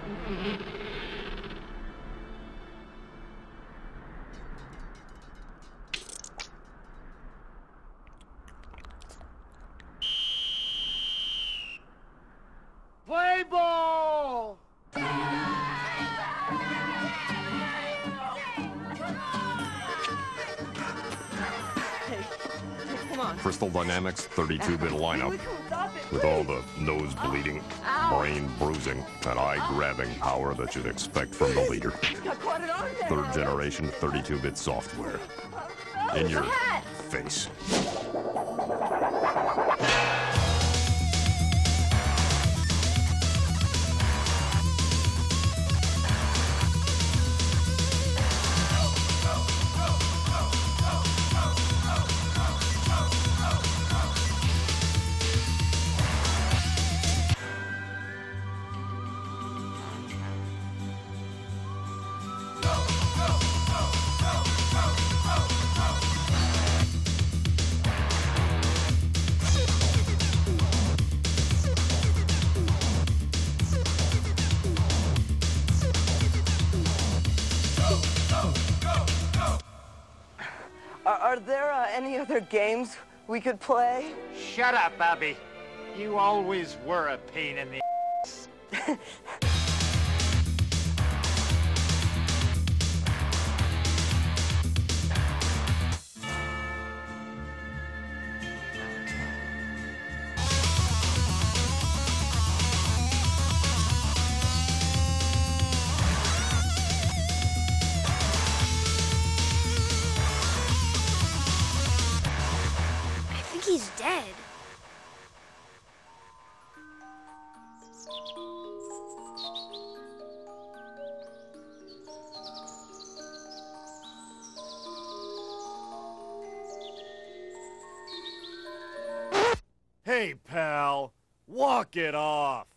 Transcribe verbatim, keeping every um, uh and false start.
Play ball! Crystal Dynamics thirty-two bit lineup with all the nose bleeding, brain bruising, and eye grabbing power that you'd expect from the leader. Third generation thirty-two bit software. In your face. Are, are there uh, any other games we could play? Shut up, Bobby. You always were a pain in the ass. He's dead. Hey, pal, walk it off.